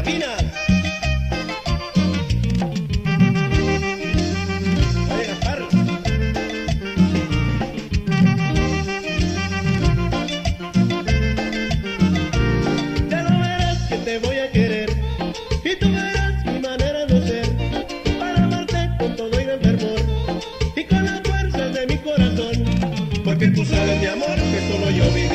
esquinas. Ahí, Gaspar. Ya lo verás que te voy a querer y tú verás mi manera de ser para amarte con todo y gran fervor y con la fuerza de mi corazón, porque tú sabes, mi amor, que solo yo vivo.